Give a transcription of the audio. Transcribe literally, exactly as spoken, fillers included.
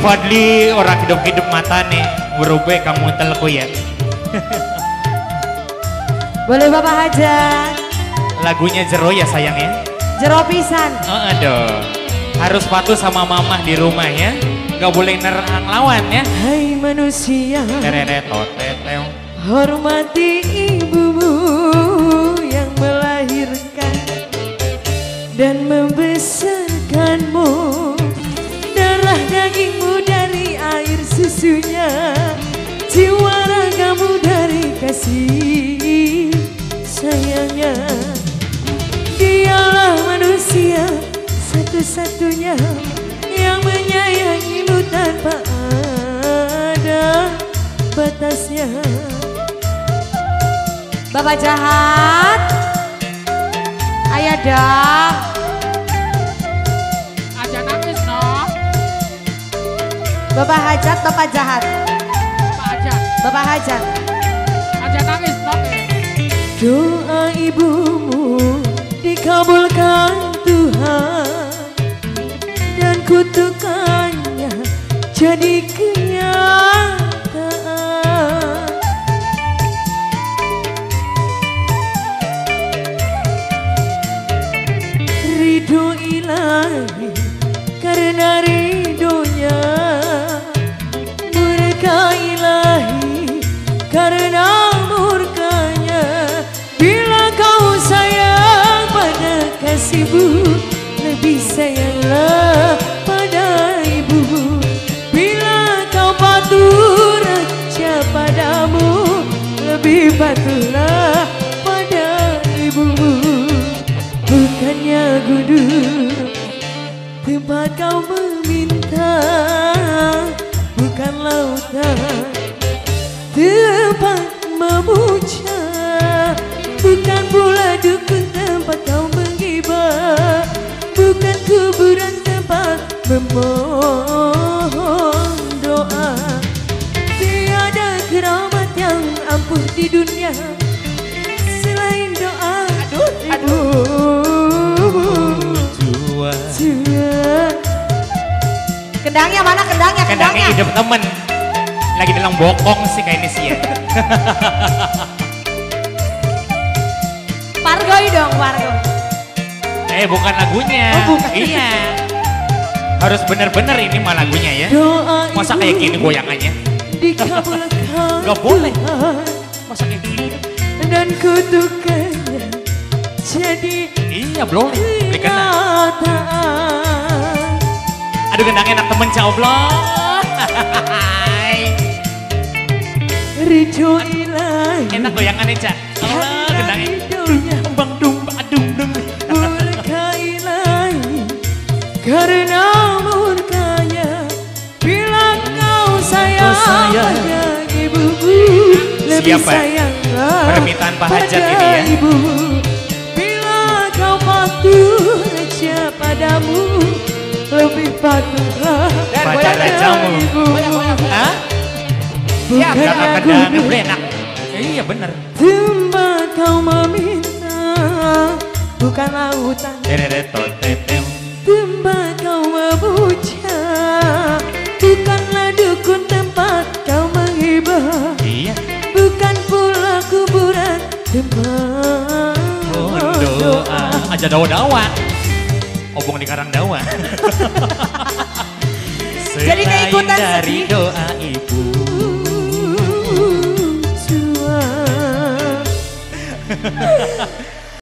Fadli orang hidup-hidup mata nih berubah kamu telku ya. Boleh Bapak Hajat. Lagunya Jero ya sayang ya. Jero pisan. Oh aduh. Harus patuh sama mamah di rumah ya. Gak boleh nerang lawan ya. Hai manusia, hormati ibumu yang melahirkan dan membesarkanmu. Darah dagingmu dari air susunya, jiwa ragamu dari kasih sayangnya. Dialah manusia satu-satunya yang menyayangimu tanpa ada batasnya. Bapak jahat, ayah dah. Aja nangis no. Bapak hajat, bapak jahat. Bapak aja. Bapak hajat. Aja nangis no. Doa ibumu dikabulkan Tuhan dan kutukannya jadi kenyataan. Ridho ilahi karena ridhonya, murka ilahi karena murkanya. Bila kau sayang pada kasihmu, lebih sayanglah pada ibumu. Bila kau patuh raja padamu, lebih patuhlah pada ibumu. Bukannya gundul tempat kau meminta, bukan lautan tempat memuja, bukan pula dukun tempat kau menggibah, bukan kuburan tempat memohon doa. Tiada keramat yang ampuh di dunia selain doa. Aduh, aduh, Jua. Kendangnya mana kendangnya? Kendangnya hidup temen. Lagi dalam bokong sih kayaknya sih ya. Pargoi dong, Pargo. Eh bukan lagunya. Oh, bukan. Iya. Harus bener-bener ini mah lagunya ya. Doa Masa kayak gini goyangannya? dikabulkan Gak boleh. Tuhan, Masa kayak gini? dan kutukannya jadi Iya belum. Beli kena. kenyataan. Aduh gendangnya enak temen cawblong. Ridho ilahi Enak goyangannya Cak. Allah gendangnya. ridhonya, Bang dung adung dung. murka ilahi karena murkanya. Bila kau sayang sayang. pada ibumu, lebih Siap, Pak. sayanglah Permintaan Pak Hajat pada ini ya. ibumu. Bila kau patuh raja padamu, lebih patuhlah Pada rajamu. ibumu. Hah? Bukan Karena aku kendangnya boleh enak. Iya bener. tempat kau meminta, bukan lautan Tereretot-tetem. tempat kau memuja, bukanlah dukun tempat kau menghibah, Iya. bukan pula kuburan tempat Oh, doa. Aja dawa-dawa. Obong di karang dawa. Jadi keikutan Selain dari sedih. doa ibu. Tuhan.